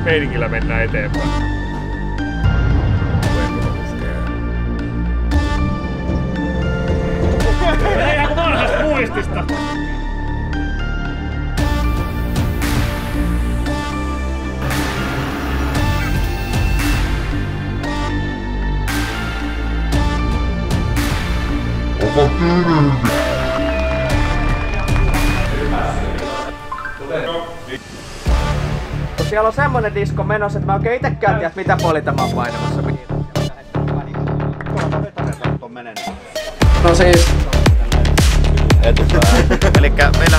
meiningillä mennään eteenpäin. Ei ihan vanhasta muistista! Siellä on semmonen disko menossa, että mä oikein itekään tiedä, mitä puolita mä oon painamassa. No siis... Elikkä